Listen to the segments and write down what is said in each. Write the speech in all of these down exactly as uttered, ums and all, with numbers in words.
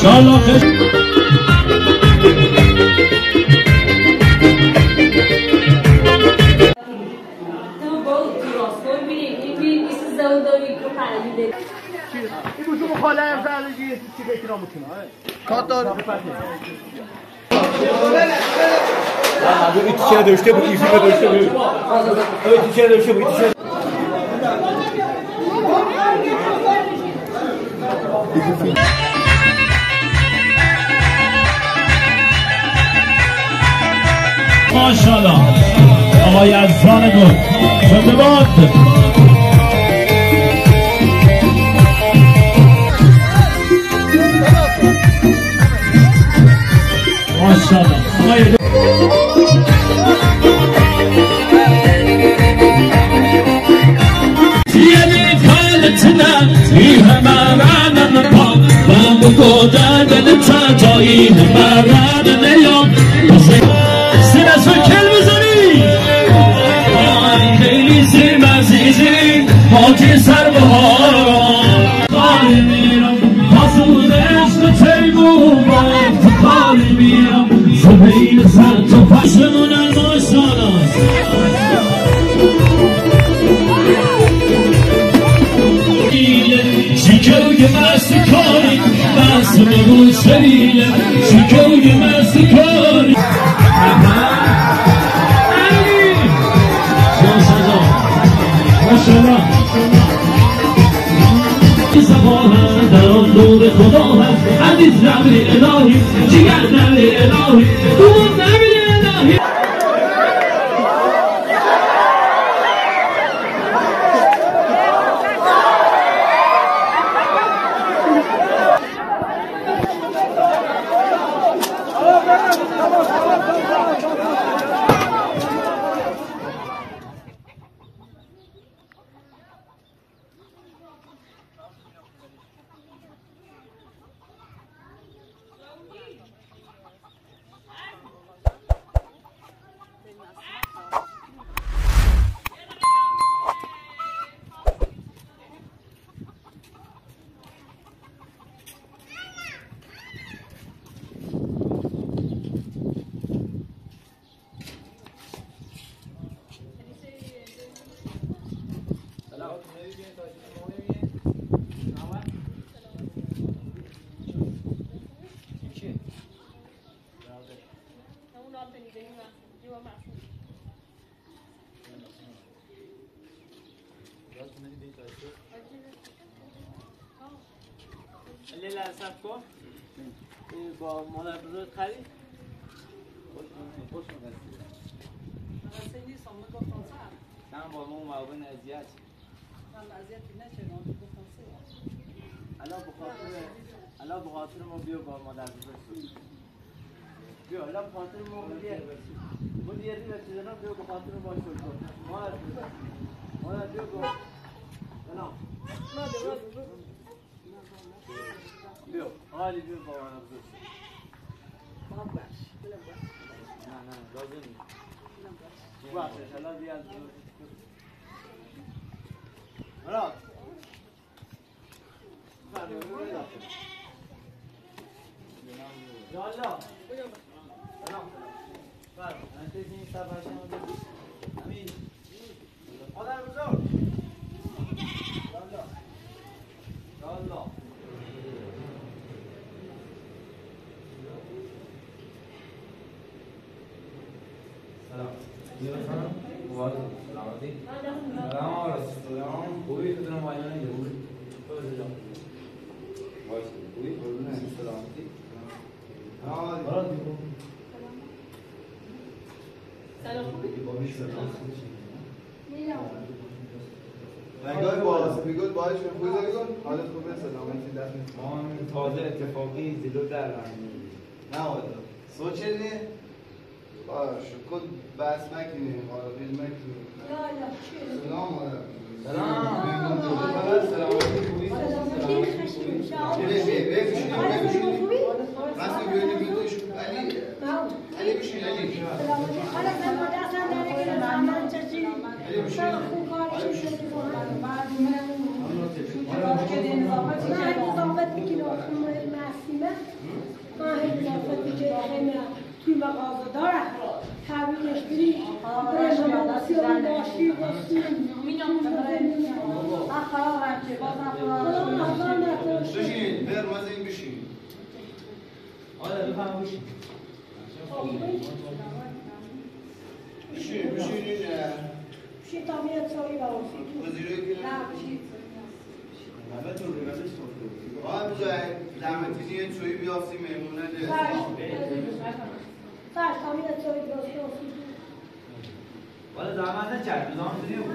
انشالله خش این بوشو مخاله هم زندگی چی به احترام میکنه کاتار این تیشه داشته بود این فیلم داشته بود این تیشه داشته بود تیشه ماشاءالله آقای یزدان گل شده باد ماشاءالله آقای حاجی سر بهاران خالی میرم حسود عشق تیمون تو خالی میرم زمین سر تو پشمون الماشانا شکوی مست کاری مست بگو شریله شکوی مست کاری ماشاءالله زبانه در آن نور خدا هست حدیث نبی الهی جگر نبی الهی دوم نبی الهی لیلا صف کن با مادر بزرگ خرید خوش مگستی سنی سامن با فرانسه نه با مو معاون اذیت من اذیت نشه نه با فرانسه الان بخاطر الان بخاطر ما بیا با مادر بزرگ بیا الان بخاطر ما بیا مدیری و چیزا بیا بخاطر ما شد مادر مادر بیا با نه مادر بیا حالی بیا با من بزرگ ما باش بلا باش نه نه لازم نیست باشه انشالله بیا از مراد یا الله سلام بله انت این سفر شما امین مادر بزرگ یا الله یا الله سلام سلام وعلیکم سلام سلام سلام خوبی تو دارم واینا نگیرم تو بذار وایس خوبی قربون سلامتی آه برات میگم سلام خوبی با میش سلام نگاه بالا میگفت باهاش میگفت میگفت حالت خوبه سلامتی دست ما تازه اتفاقی زیلو در نه والا سوچنی باش کد بس مکنی حالا فیلم مکنی لا لا چی سلام سلام سلامتی خوبی بی بی بی بشینی بشینی راست میگویی بیتوش علی علی بشین علی حالا من مدرسم داره که زمان چشی علی بشین خوب کارش میشه که بعد من که اضافه میکنه اضافه میکنه میاد توی مغازه داره تبریکش بری برای مغازه داشتی بستیم خراب رنجه باز بشین بر مازین بشین آره بفهم بشین بشین بشین بشین تا میاد سوری باوسی وزیره که نه بشین همه تو رو نمیشه آه بزای زحمتی نیه چوی بیافتی میمونه ده فرش تا میاد سوری باوسی ولی زحمت نکرد نظام دنیا بود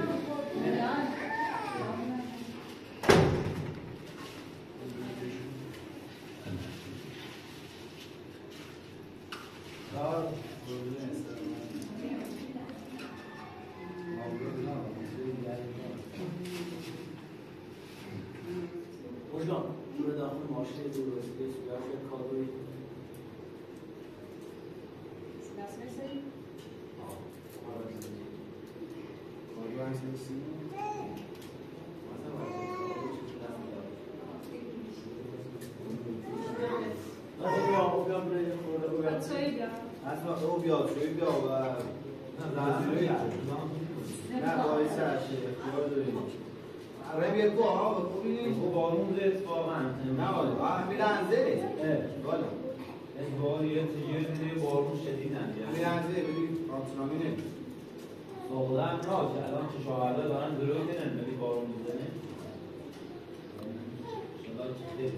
Hocam, burada maaşlı ediyoruz. Gerçekten kadroyu. Nasıl mesela? اصلا او بیاد شوی بیا و نه باعث هسته اختیار داریم رمی یک با ها بکنیم خب بارون زد واقعا نه والا همین لنزه والا از باری یه دیگه بارون شدیدن همین لنزه ببین آنتنامی نمید واقعا راه که الان که شاهرده دارن دروی دنن ولی بارون میزنه شاید چه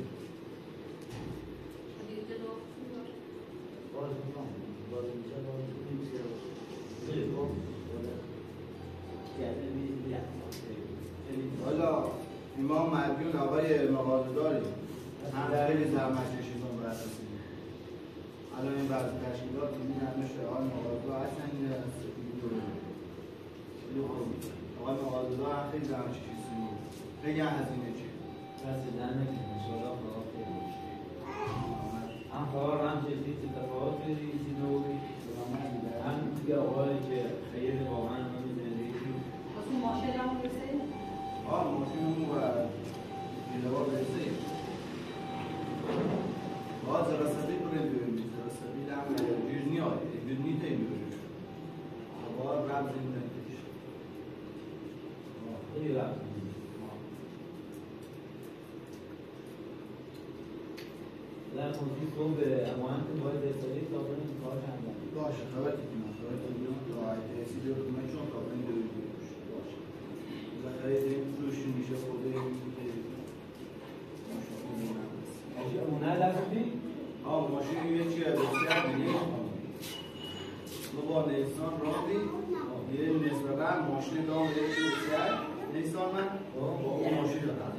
والا امام مدیون آقای مغازه داریم هم خیلی زحمت کشیدون برای رسیدیم الان این بعض تشکیلات این نمیشه آقای مغازه اصلا این سفیدی دو آقای مغازه دار هم خیلی زحمت کشیدیم خیلی هزینه چی رسیدن نکنه انشاءالله خدا خیلی باشه هم کار هم چیزی تفاوت بدی چیزی نوری هم دیگه آقایی که خیلی واقعا من زندگی اصلا ماشین هم برسید؟ آه ماشینمون و جلوه برسید باید رسدی بریم ببینید رسدی هم جزنی های جزنی تایی ببینید باید رمز این نکش خیلی رفت در کنسی صبح اماهم که باید رسالی تا بریم کار کردن باشه خبرتی کنم خبرتی کنم تا ایتیسی بیار کنم چون کابرین دوید باشه باشه بالاخره این فروش میشه خوده ماشین اونه دستی؟ آه ماشین یه چی از بسیار دیگه ما با نیسان راندی یه نسبتا ماشین دام یه چی بسیار نیسان من با اون ماشین دارم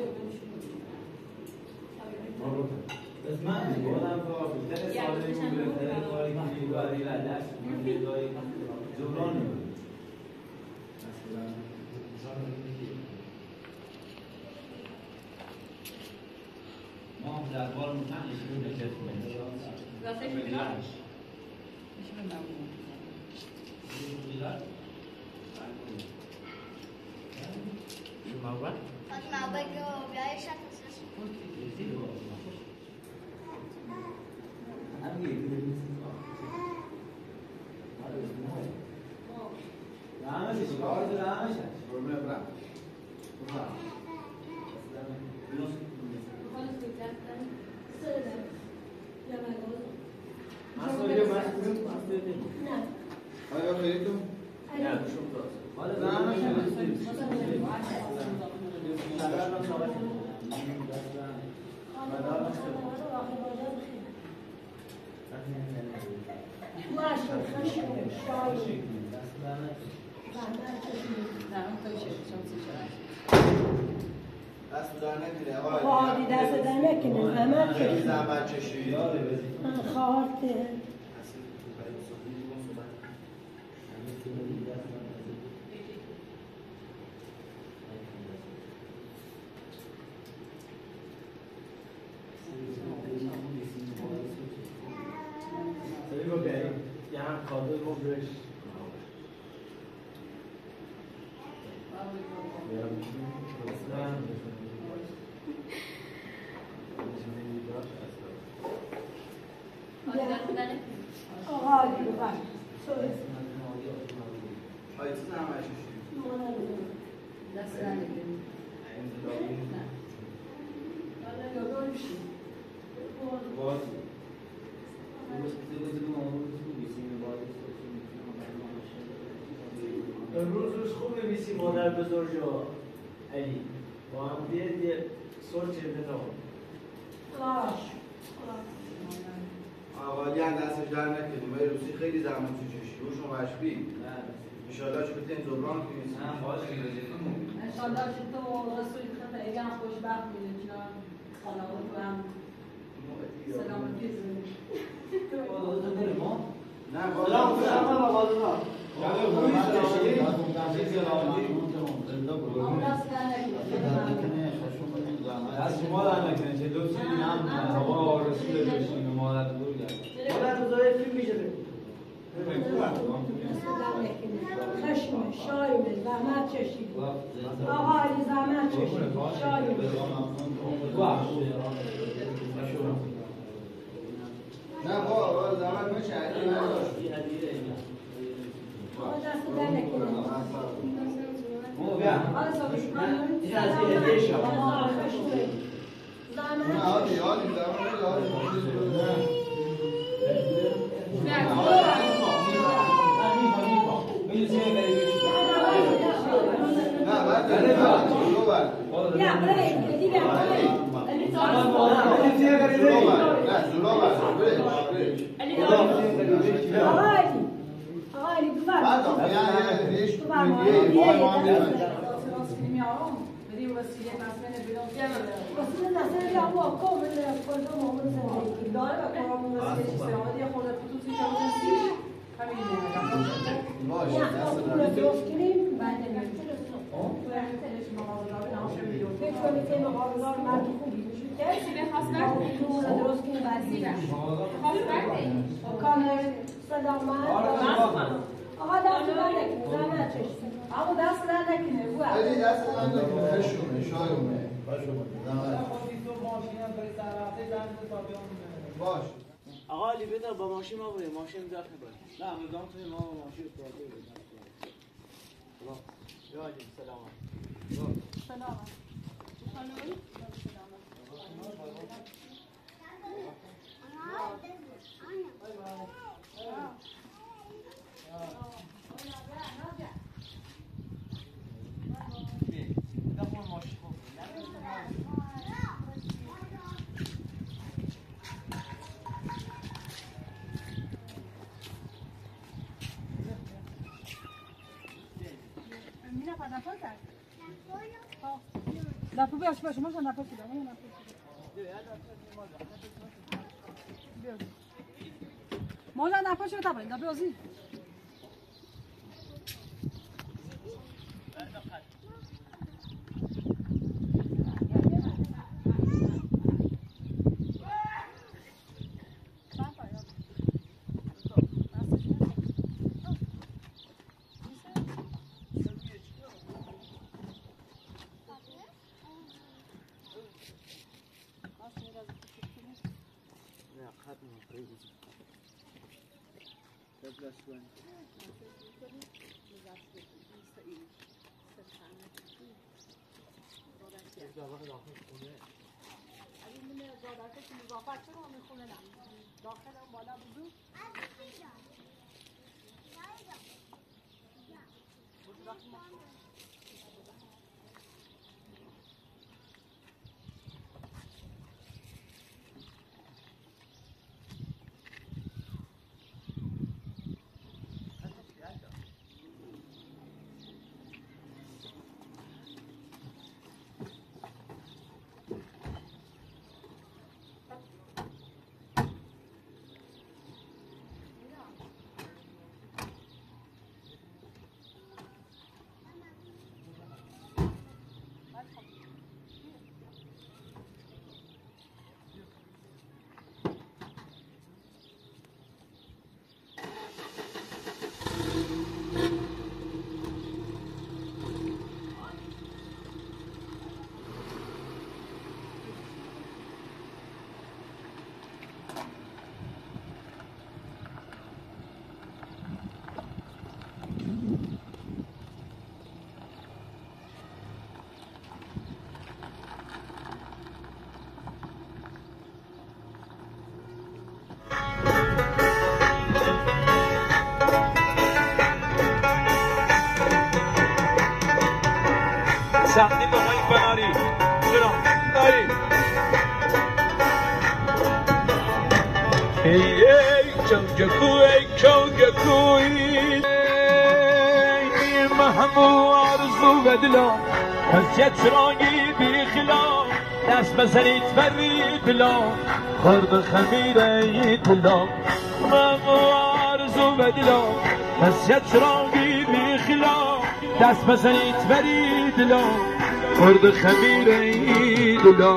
بس من میگم کار بیشتر سالی که بهتره کاری کنی و علی لدش میگه دایی جبران نمی‌کنی ما هم در بار مطمئن نشون نشست کنیم راسته می‌کنم ما بگو بیایش هست رامش کار رامش برم برم برم آیا خیلیتون؟ نه حالا رامش دست در نکنه آقای خواهدی دست در نکنه زحمت خیلی کشید زحمت کشید خواهده यहाँ खाते वो brush آره دست حالی بخش آیا تو زحمت کشیدی؟ دست نمیدونی نه حالا یادار میشی روز روز خوب میبیسی مادر بزرگا علی با هم دید یه سر چرده نام باش آقایی هم دستش در نکنیم ولی روسی خیلی زحمت تو چشی روشون وشبی انشالله چه بتین زبران کنید انشالله که تو رسولی خطا اگه هم خوشبخت میده که خانواده تو هم سلامتی زندگی نه بالا سلام با قادونا از شما در نکنه چه لطفی هم هوا رسول بشیم به مادر بزرگ مادر بزرگ فیلم میشه خشم شایمه زحمت چشید آقا علی زحمت چشید شایمه نه با زحمت میشه علی نداشت آقا دست در نکنه آقا ساکش کنم این از این هدیه شما آقا خشمه زحمت نه آدی آدی زحمت آدی نه بعد دو بر یا برای دیگه برای آقا دست در نکنه زحمت چشید آقا دست در نکنه بو علی دست من نکنه خشونه شایمه باش آقا علی بده با ماشین ما بریم ماشین داخل بریم نه مردم توی ما با ماشین پراته بریم یا علی سلام سلام Dá para ver as coisas, mas não dá para tirar, não dá para tirar. Mas já dá para tirar, tá bem, dá para usar. سختی بخوایی بناری چرا؟ داری ای ای چونگکو ای چونگکوی ای محمو آرزو و دلا از یترانی بی خلا دست بزنید فرید دلا خورد خمیر ای دلا محمو آرزو و دلا از یترانی بی خلا دست بزنید فرید دلا خورد خمیر ای دلا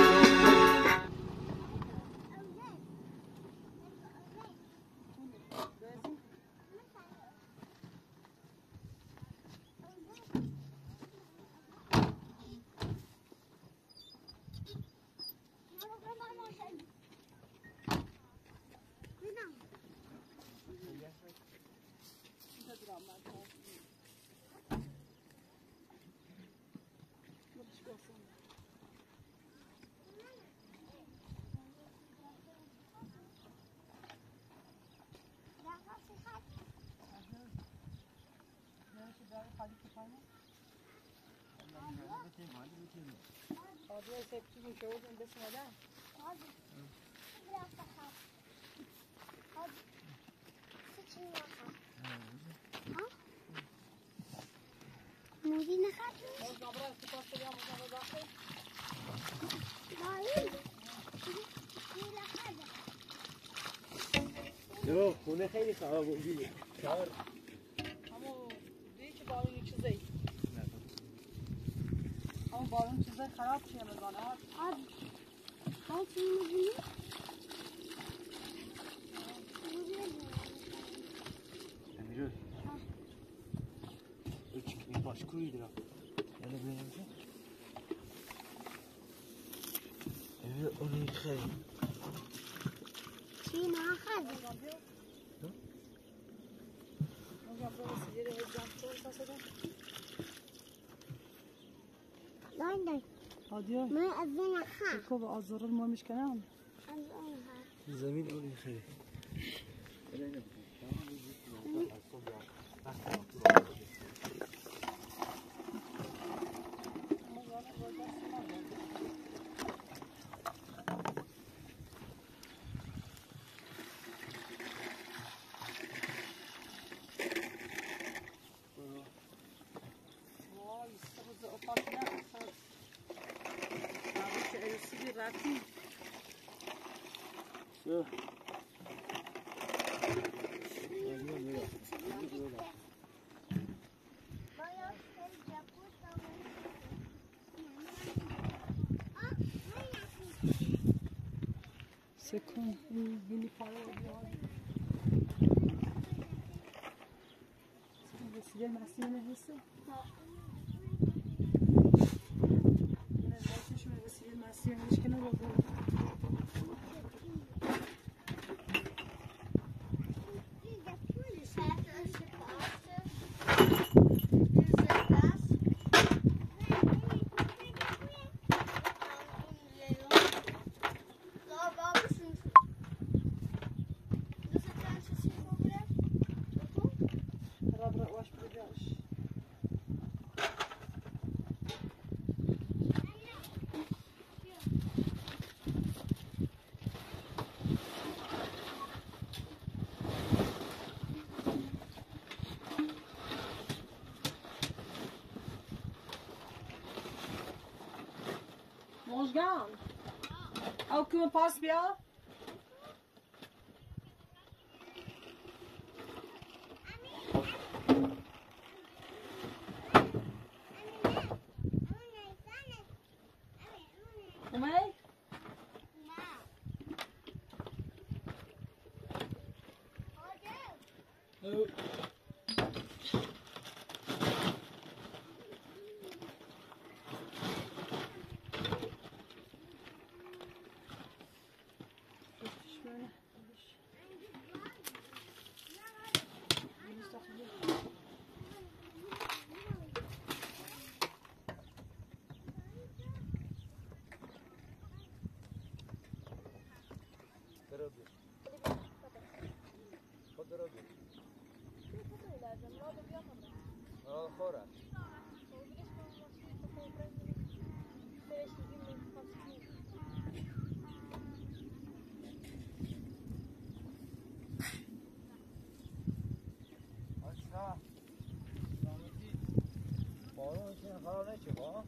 نه خونه خیلی خراب بودی همون دیگه که بارون یه چیزی همون بارون چیزی خراب چیه مزانه ها آب ها چی می‌بینی؟ امیرو این باشکویی دارم یعنی ببینیم چه امیرو اونی خیلی چی نخواهد؟ London. هادیه من از این خواهم. که با آزار ما میشکنم از اون خواهم. زمین اونی خیلی سکون این بینی پاره و بیاره رسیده مسیح نهسته من نهستشون رسیده مسیح نشکنه رو بود Možgan. Au cum pas bia? Umay? No. خراب نشه با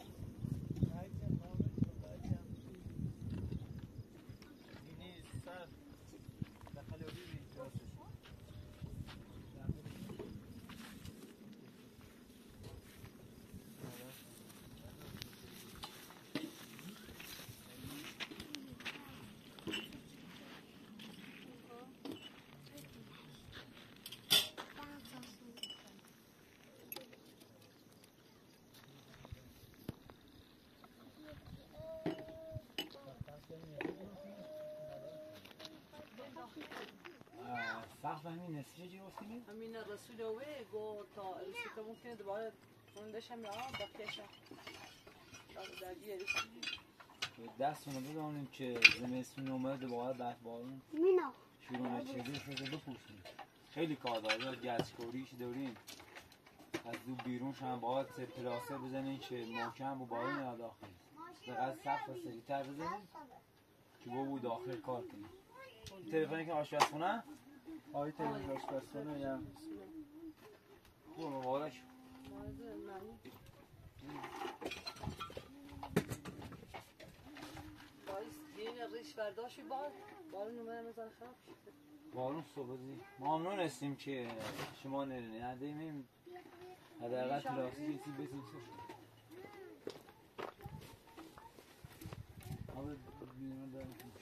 سر داخل ولی سقف همین نسیجه چی گفتیم؟ همین رسول اوه گو تا رسول ممکنه دوباره خوندش هم یا بقیهش در دیگه دستونو بدانیم که زمستون اومده دوباره دست بارون مینا شروع نشده شده بپوشیم خیلی کار داره گچکوریش داریم از دو بیرونش هم باید پلاسه بزنیم که محکم و بارون یا داخل دقیقه سقف سریعتر بزنیم که با بود داخل کار کنیم تلفنی که آشپزخونه آقای تلفن آشپزخونه یا خوب مبارک باعث دین ریش برداشتی بار بارون اومده مثلا خراب شد بارون صبح زی ممنون هستیم که شما نرینی ندهیم حداقل پلاسی چیزی بسیم سوش آب بیرون دارم کنش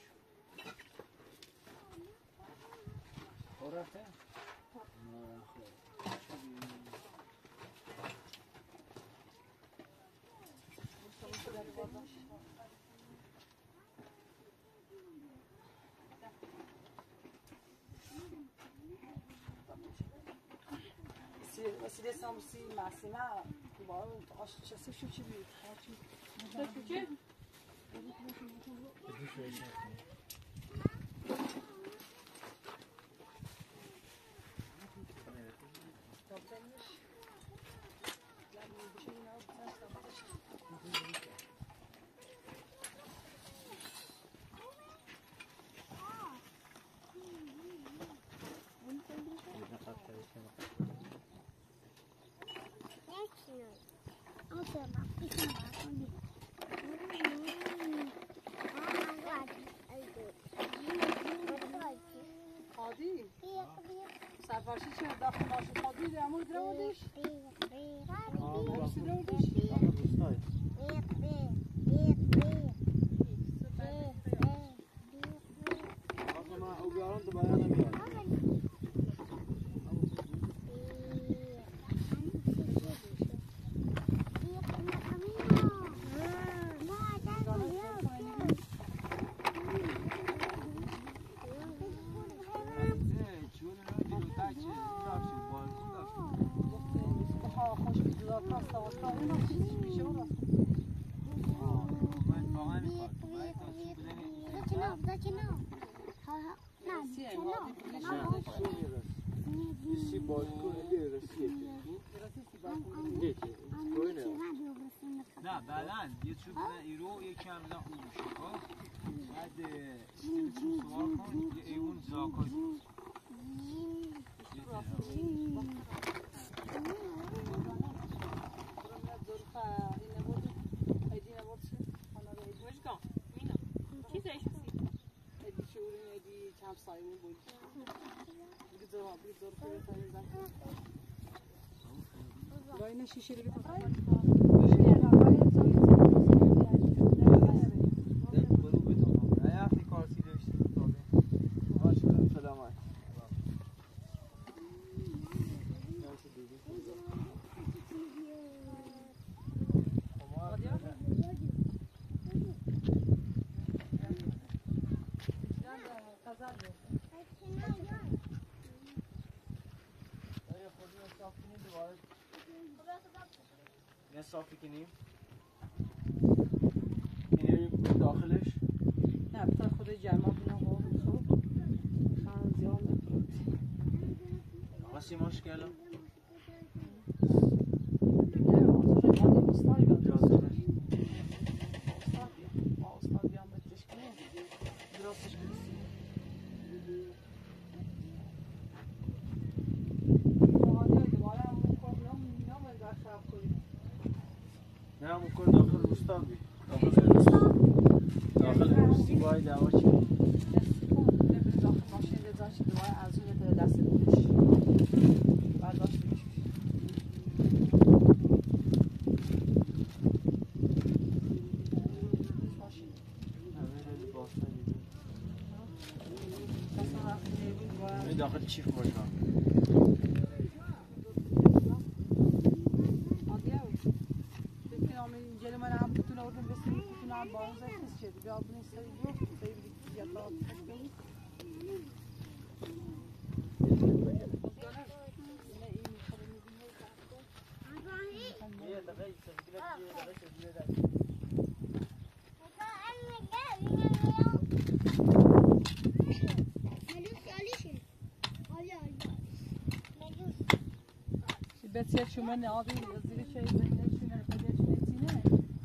خور رفته؟ نه خور وسیله سامسی معصیمه بارون آش چسی شو چی بید شو چی؟ خادی سرفرشی چه داخل ماشین خادی درمون درمونش نه بعداً یه چوب بزن ایرو یکی هم بزن اون میشه خب بعد سیستم سوار کن یه ایوون زاکا باید شیشه رو بکنم یه صافی کنیم اینه داخلش نه بطور خود جمع بنا با خب خان زیام نکنم خاصی مشکل این داخل چیف باشم جلو من هم بتونه اردن بسیم بتونه هم بارون زد کس شد بیا بنی سری جو سری بیا تا تشکیل یه دقیقه سجله یه دقیقه سجله داد بسیار شما نابی زیر چای زنده شونه پدر شونه تینه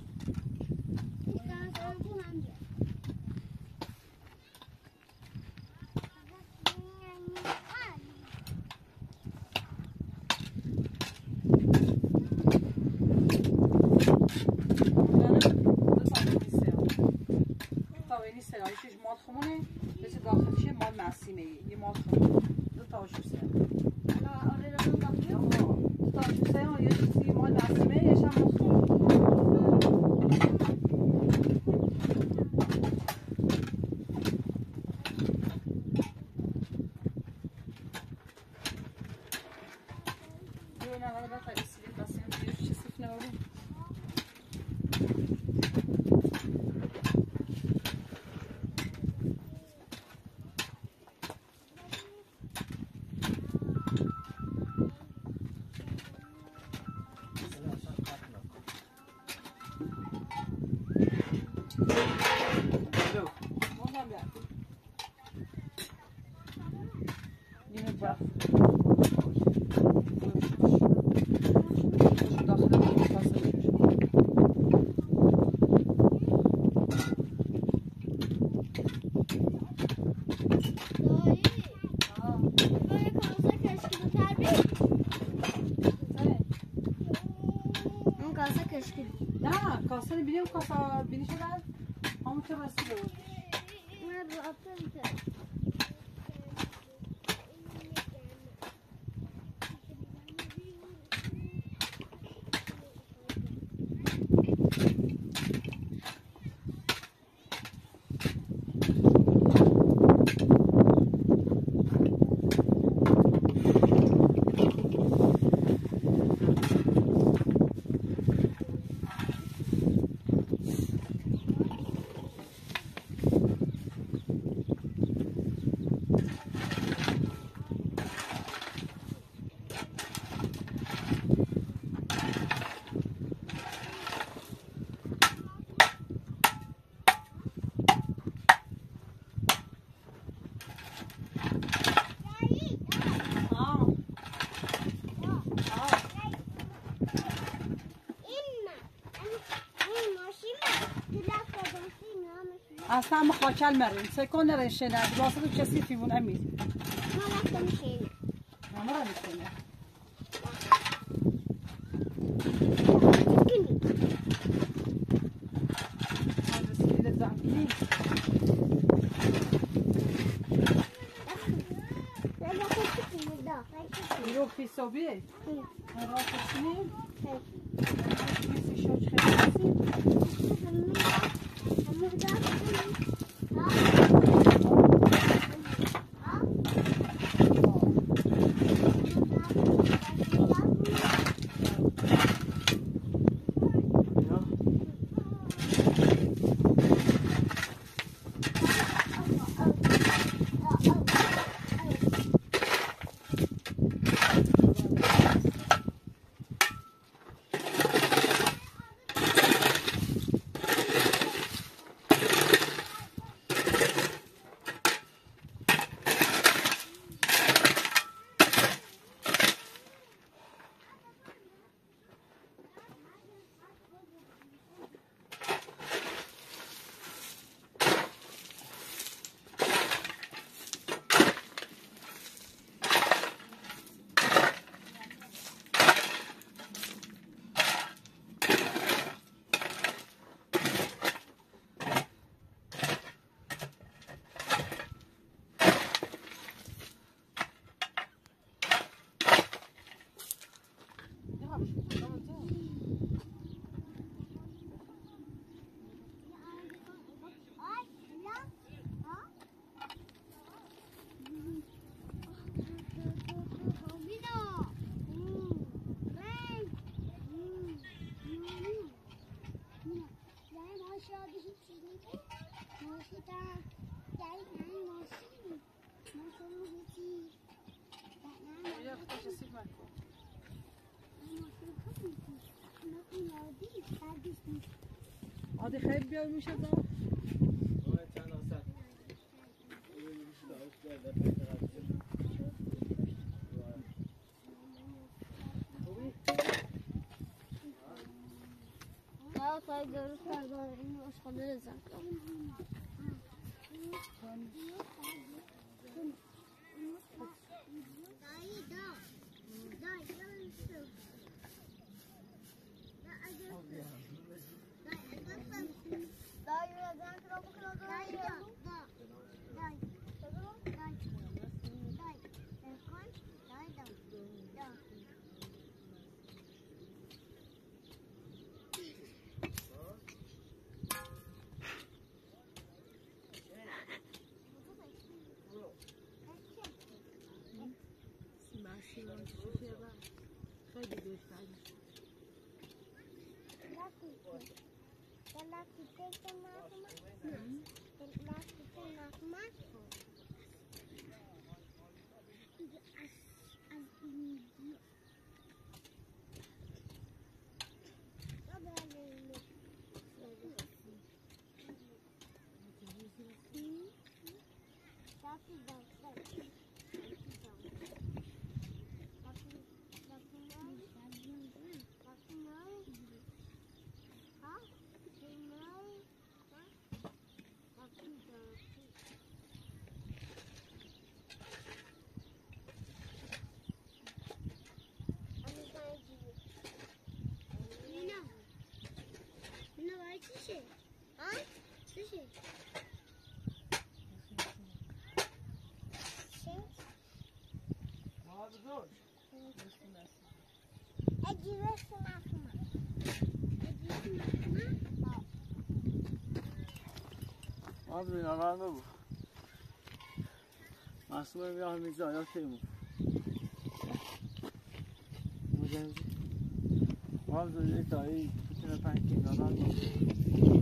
سرایشش مال خمونه مثل داخلشه مال نسیمه یه مال خمونه دو تا شوسه دو تا شوسه یه چیزی مال نسیمه یه شم مال خمونه یه نهاره بطا اسیلی بسیم یه چیزی صف نوریم نه کاسه بینیم کاسه بینی شدن همون که رسیده بود من رابطه اصلا مخاچل مرین سکون رشنه واسه کسی فیمون امید ما رفتم میشینه ما را میشینه رو حسابیه را کشیم میسی شوچ خیلی عادی خیلی بیار میشه دا چند آسد لا تقدر تقدر إنه أشخاص رزق ما بینا راه نبود مسئول میاه میزا یا کیمو مجنزی ما زوجه تایی بتونه پنج کینا راه نبود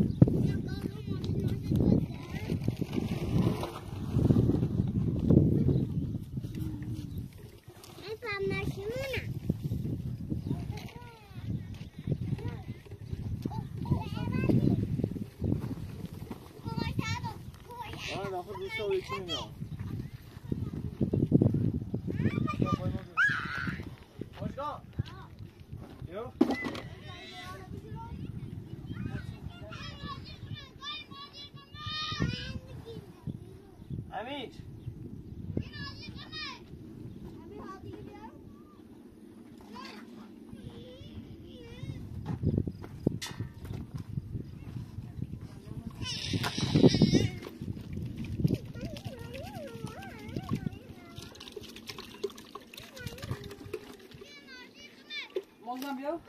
مازم بیاو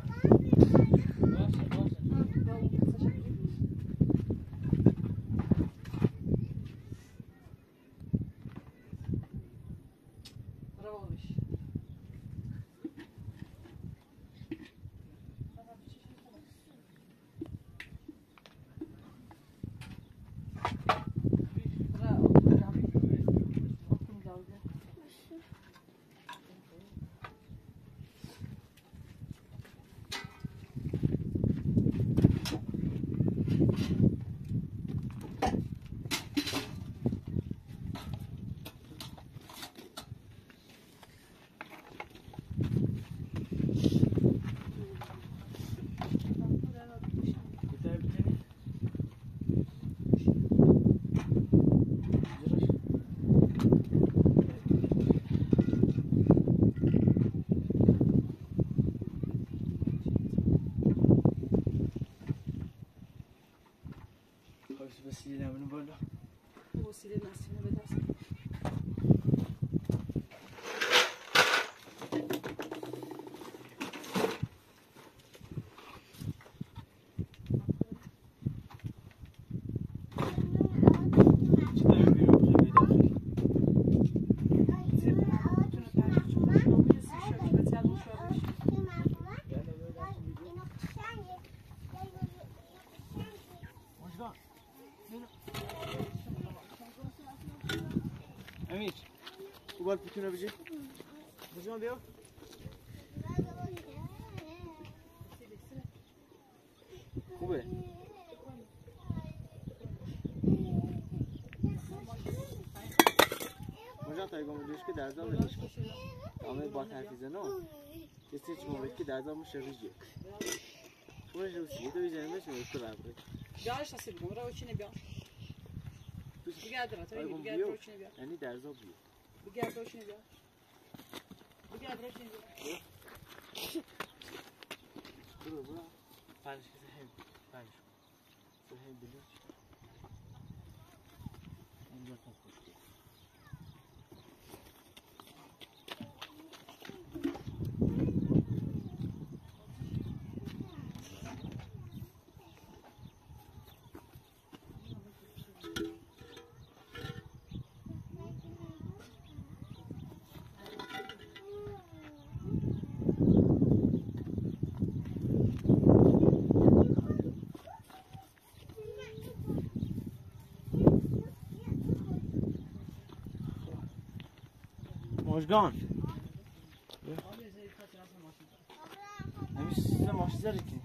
وسیله نمونه بالا وسیله نسینه به دست امیر او باید بتونه بجی بجی بیا خوبه مجا تایگاه مدوش که درزا بدش که آمه با تحفیزه نه کسی چی موقعی که درزا مشه ریجه خونش رو سیگه تو بیزنه بشه میشه بربره بیارش نصیب بگم را اوچینه بیا بگرد را تایی بگرد را اوچینه بیا یعنی درزا بیو بگرد را اوچینه بیا بگرد را اوچینه بیا برو برو پنج کسی هم پنج سه هم بلوچ اینجا تا پشتی مجگان نمیشه ماشی زری که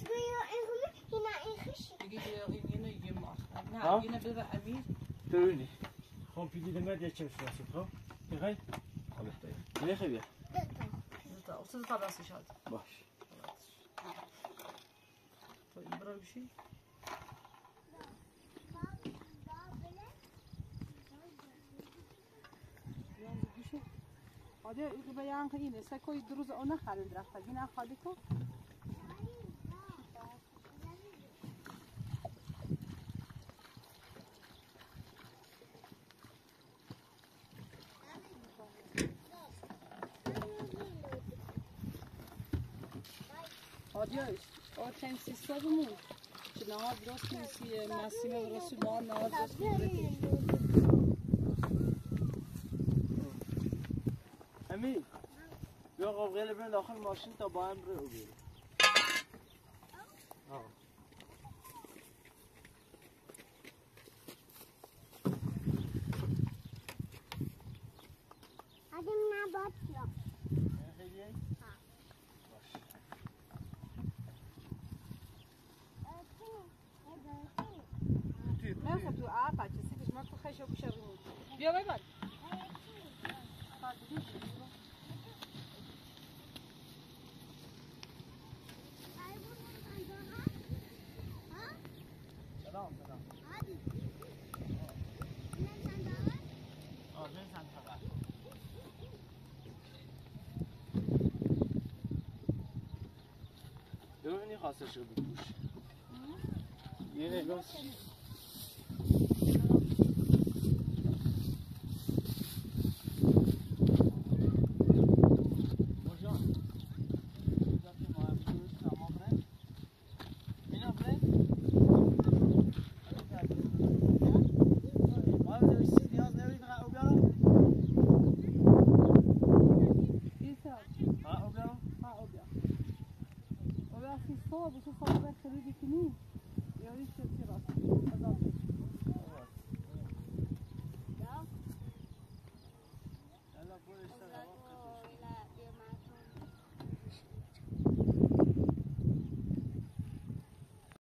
نه اینه بده امیر درونی خب پیدی دمت یه چه شواشی خب بخوای اینه خیلی بیا اصلا تا راست شد باش تو این برای بشی آده این بیان که اینه سکوی دروز اون خرید رفت دیگه خالی کو آدیاش آ چند سیستممون که نه درست نیست مسیم رسول ما نه درست نیست امین بیا قابقیل برن داخل ماشین تا با هم رو بگیر آدم نباد یا نه خب تو آب بچه سیبش ما تو خیشو بشه رو بیا ببر سلام سلام آه من سنت خبر درونی خواسته شو بپوش یه نگاه